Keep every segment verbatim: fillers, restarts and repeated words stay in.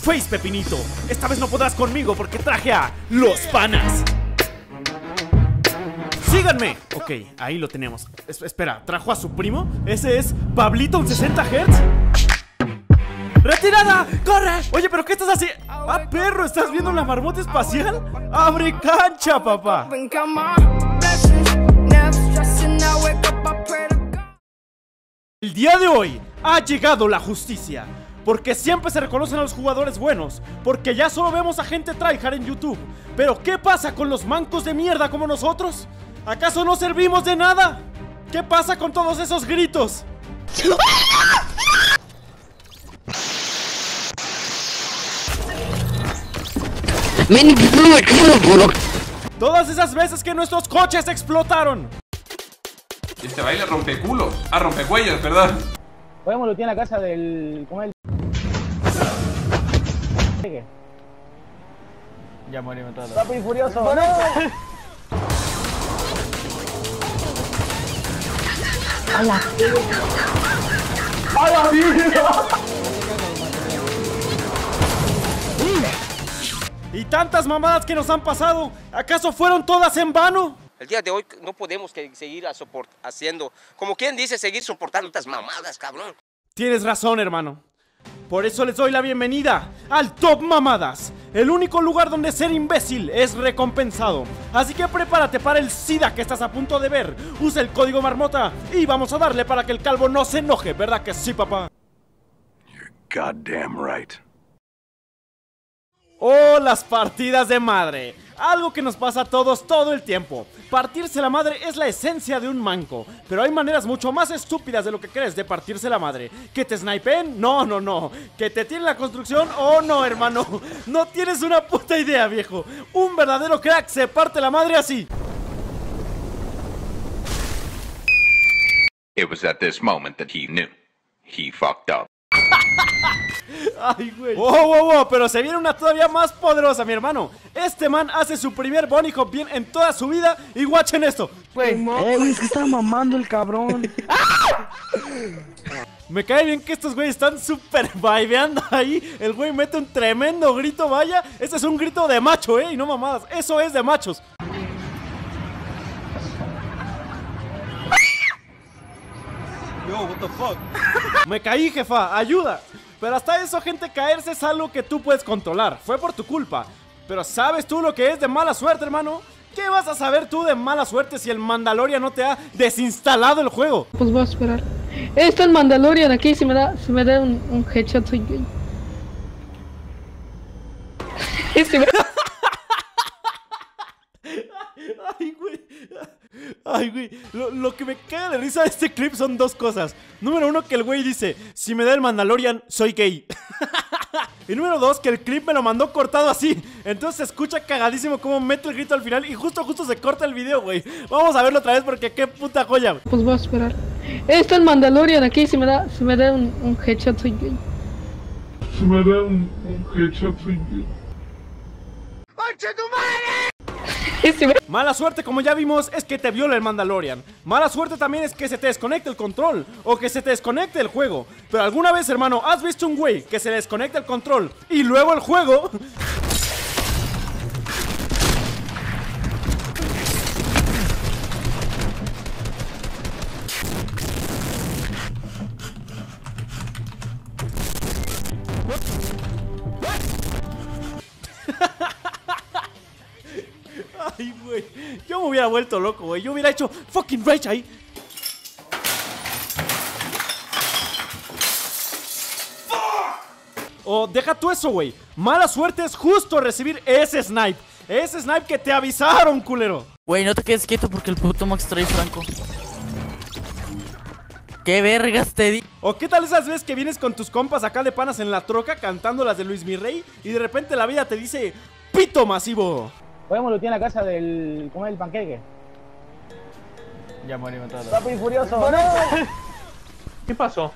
Face Pepinito. Esta vez no podrás conmigo porque traje a los panas. ¡Síganme! Ok, ahí lo tenemos. Es espera, ¿trajo a su primo? ¿Ese es Pablito en sesenta hertz? ¡Retirada! ¡Corre! Oye, ¿pero qué estás haciendo? ¡Ah, perro! ¿Estás viendo la marmota espacial? ¡Abre cancha, papá! El día de hoy ha llegado la justicia. Porque siempre se reconocen a los jugadores buenos. Porque ya solo vemos a gente tryhard en YouTube. Pero ¿qué pasa con los mancos de mierda como nosotros? ¿Acaso no servimos de nada? ¿Qué pasa con todos esos gritos? Todas esas veces que nuestros coches explotaron. Este baile rompe culos. Ah, rompe cuellos, perdón. Podemos lootear en la casa del... ¿Cómo es el...? Ya morimos todos. Rápido y furioso. ¡No! ¡Hala! ¡Hala, vida! Y tantas mamadas que nos han pasado, ¿acaso fueron todas en vano? El día de hoy no podemos que seguir a haciendo, como quien dice, seguir soportando estas mamadas, cabrón. Tienes razón, hermano. Por eso les doy la bienvenida al Top Mamadas, el único lugar donde ser imbécil es recompensado. Así que prepárate para el SIDA que estás a punto de ver. Usa el código marmota y vamos a darle para que el calvo no se enoje, ¿verdad que sí, papá? You're goddamn right. Oh, las partidas de madre. Algo que nos pasa a todos todo el tiempo. Partirse la madre es la esencia de un manco. Pero hay maneras mucho más estúpidas de lo que crees de partirse la madre. ¿Que te snipen? No, no, no. ¿Que te tienen la construcción? Oh, no, hermano. No tienes una puta idea, viejo. Un verdadero crack se parte la madre así. It was at this moment that he knew. He fucked up. Ay, güey. Wow, wow, wow, pero se viene una todavía más poderosa, mi hermano. Este man hace su primer bunny hop bien en toda su vida. Y watchen esto. Güey, eh, güey, es que estaba mamando el cabrón. Me cae bien que estos güeyes están súper vibeando ahí. El güey mete un tremendo grito, vaya. Este es un grito de macho, eh, y no mamadas. Eso es de machos. Yo, what the fuck? Me caí, jefa, ayuda. Pero hasta eso, gente, caerse es algo que tú puedes controlar. Fue por tu culpa. Pero ¿sabes tú lo que es de mala suerte, hermano? ¿Qué vas a saber tú de mala suerte si el Mandalorian no te ha desinstalado el juego? Pues voy a esperar. Está el Mandalorian aquí, si me da, si me da un, un headshot soy gay. si me... Ay, güey. Ay, güey. Lo, lo que me caga de risa de este clip son dos cosas. Número uno, que el güey dice: si me da el Mandalorian, soy gay. Y número dos, que el clip me lo mandó cortado así. Entonces se escucha cagadísimo cómo mete el grito al final. Y justo, justo se corta el video, güey. Vamos a verlo otra vez porque qué puta joya. Pues voy a esperar. Está el Mandalorian aquí, si me da, si me da un, un headshot soy gay. Si me da un, un headshot soy gay. ¡Concha tu madre! Mala suerte, como ya vimos, es que te viola el Mandalorian. Mala suerte también es que se te desconecte el control o que se te desconecte el juego. Pero alguna vez, hermano, ¿has visto un güey que se le desconecta el control y luego el juego? Ay, güey, yo me hubiera vuelto loco, güey. Yo hubiera hecho fucking rage ahí. O oh, deja tú eso, güey. Mala suerte es justo recibir ese snipe. Ese snipe que te avisaron, culero. Güey, no te quedes quieto porque el puto Max trae franco. ¿Qué vergas te di? ¿O qué tal esas veces que vienes con tus compas acá de panas en la troca cantando las de Luis Mirrey y de repente la vida te dice pito masivo? Podemos lootear en la casa del... ¿Cómo es el panqueque? Ya morimos todos. Rápido y furioso. ¡No! ¿Qué pasó?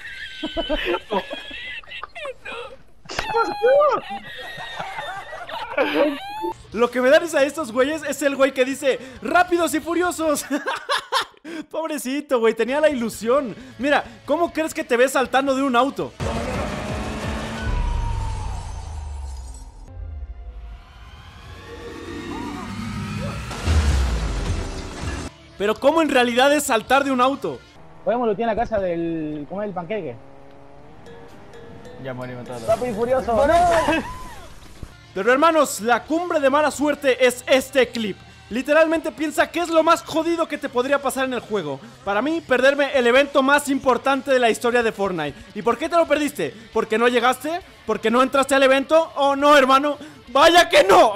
Lo que me da risa a estos güeyes es el güey que dice rápidos y furiosos. Pobrecito, güey, tenía la ilusión. Mira, ¿cómo crees que te ves saltando de un auto? Pero ¿cómo en realidad es saltar de un auto? Podemos lootear la casa del... ¿Cómo es el panqueque? Ya morimos todos. Rápido y furioso. ¡No! Pero hermanos, la cumbre de mala suerte es este clip. Literalmente piensa que es lo más jodido que te podría pasar en el juego. Para mí, perderme el evento más importante de la historia de Fortnite. ¿Y por qué te lo perdiste? ¿Porque no llegaste? ¿Porque no entraste al evento? ¿Oh no, hermano? ¡Vaya que no!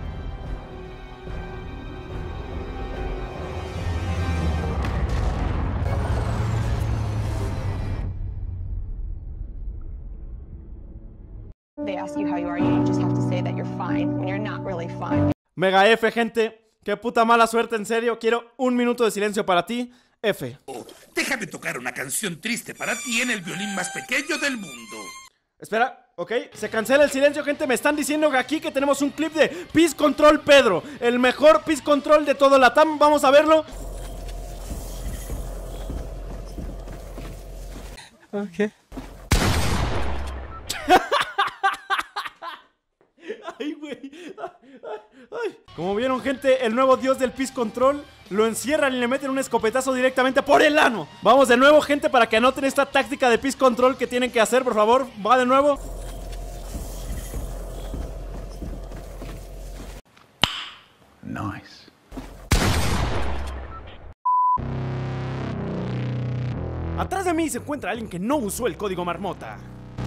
They ask you how you are, you just have to say that you're fine when you're not really fine. Mega F, gente. Qué puta mala suerte, en serio. Quiero un minuto de silencio para ti. F. Déjame tocar una canción triste para ti en el violín más pequeño del mundo. Espera, ok, se cancela el silencio, gente. Me están diciendo que aquí que tenemos un clip de Peace Control Pedro, el mejor Peace Control de todo Latam. Vamos a verlo. Ok. Ay, güey. Ay. Como vieron, gente, el nuevo dios del Peace Control lo encierran y le meten un escopetazo directamente por el ano. Vamos de nuevo, gente, para que anoten esta táctica de Peace Control que tienen que hacer, por favor. Va de nuevo. Nice. Atrás de mí se encuentra alguien que no usó el código marmota.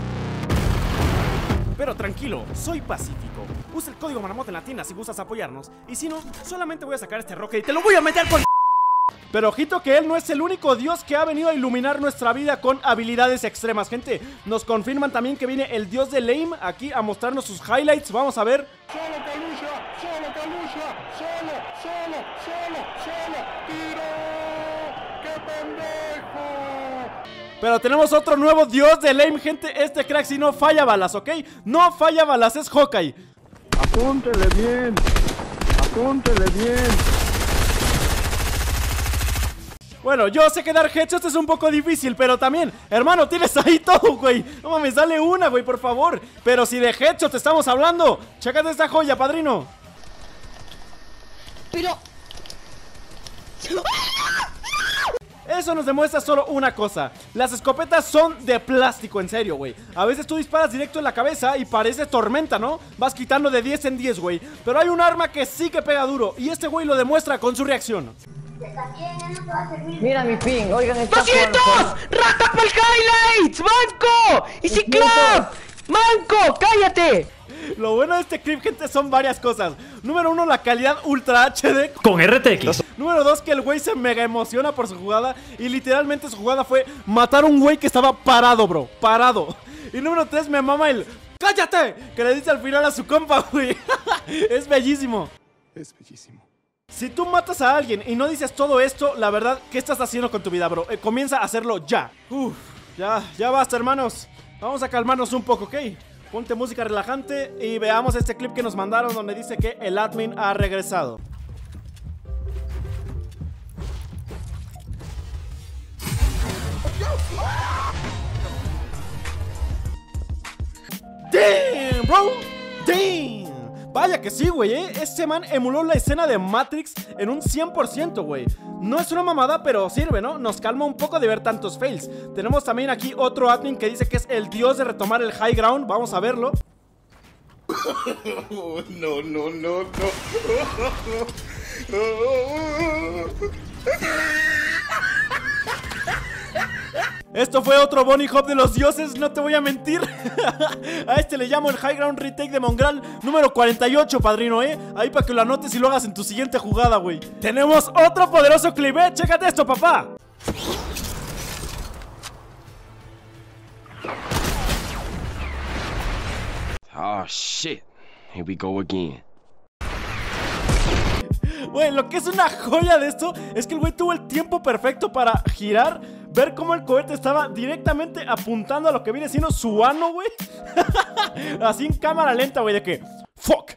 Pero tranquilo, soy pacífico. Usa el código marmota en la tienda si gustas apoyarnos. Y si no, solamente voy a sacar este rocket y te lo voy a meter con... Pero ojito que él no es el único dios que ha venido a iluminar nuestra vida con habilidades extremas, gente. Nos confirman también que viene el dios de Lame aquí a mostrarnos sus highlights. Vamos a ver. Solo Calucha, solo Calucha, solo, solo, solo, solo, tiro. ¡Qué pendejo! Pero tenemos otro nuevo dios de Lame, gente. Este crack si no falla balas, ¿ok? No falla balas, es Hawkeye. Apúntele bien. Apúntele bien. Bueno, yo sé que dar headshots es un poco difícil, pero también, hermano, tienes ahí todo, güey. No mames, dale una, güey, por favor. Pero si de headshots estamos hablando, chécate esta joya, padrino. Pero... Eso nos demuestra solo una cosa. Las escopetas son de plástico, en serio, güey. A veces tú disparas directo en la cabeza y parece tormenta, ¿no? Vas quitando de diez en diez, güey. Pero hay un arma que sí que pega duro. Y este güey lo demuestra con su reacción. Mira mi ping, oigan esta ¡doscientos! ¡Rata por highlights! ¡Manco! ¡Easy Club! ¡Manco! ¡Cállate! Lo bueno de este clip, gente, son varias cosas. Número uno, la calidad Ultra H D Con R T X. Número dos, que el güey se mega emociona por su jugada. Y literalmente su jugada fue matar a un güey que estaba parado, bro. Parado. Y número tres, me mama el ¡cállate! Que le dice al final a su compa, güey. Es bellísimo. Es bellísimo. Si tú matas a alguien y no dices todo esto, la verdad, ¿qué estás haciendo con tu vida, bro? Eh, comienza a hacerlo ya. Uf, ya, ya basta, hermanos. Vamos a calmarnos un poco, ¿ok? Ponte música relajante y veamos este clip que nos mandaron donde dice que el admin ha regresado. ¡Damn, bro! ¡Damn! Vaya que sí, güey, ¿eh? Este man emuló la escena de Matrix en un cien por ciento, güey. No es una mamada, pero sirve, ¿no? Nos calma un poco de ver tantos fails. Tenemos también aquí otro admin que dice que es el dios de retomar el high ground. Vamos a verlo. No, no, no, no. Esto fue otro Bunny Hop de los dioses, no te voy a mentir. A este le llamo el High Ground Retake de Mongral número cuarenta y ocho, padrino, ¿eh? Ahí para que lo anotes y lo hagas en tu siguiente jugada, güey. Tenemos otro poderoso clip, ¿eh? Chécate esto, papá. Oh, shit. Here we go again. Güey, lo que es una joya de esto es que el güey tuvo el tiempo perfecto para girar, ver cómo el cohete estaba directamente apuntando a lo que viene siendo su ano, güey. Así en cámara lenta, güey, de que fuck.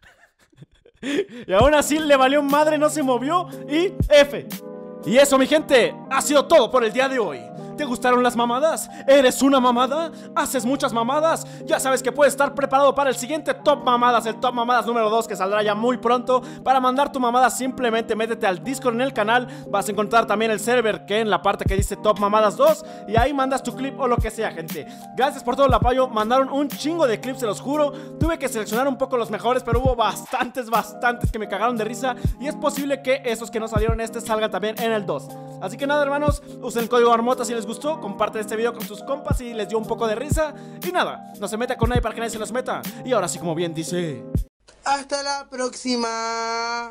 Y aún así le valió madre, no se movió y F. Y eso, mi gente, ha sido todo por el día de hoy. ¿Te gustaron las mamadas? ¿Eres una mamada? ¿Haces muchas mamadas? Ya sabes que puedes estar preparado para el siguiente Top Mamadas, el Top Mamadas número dos, que saldrá ya muy pronto. Para mandar tu mamada simplemente métete al Discord en el canal. Vas a encontrar también el server que en la parte que dice Top Mamadas dos, y ahí mandas tu clip o lo que sea, gente. Gracias por todo el apoyo, mandaron un chingo de clips, se los juro. Tuve que seleccionar un poco los mejores, pero hubo bastantes, bastantes que me cagaron de risa. Y es posible que esos que no salieron este salgan también en el dos. Así que nada, hermanos, usen el código Marmota si les gustó. Comparten este video con sus compas si les dio un poco de risa. Y nada, no se meta con nadie para que nadie se los meta. Y ahora sí, como bien dice... Hasta la próxima.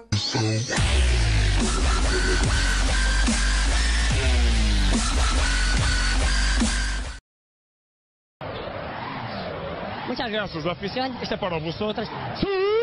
Muchas gracias, oficial. Este para vosotros. ¡Sí!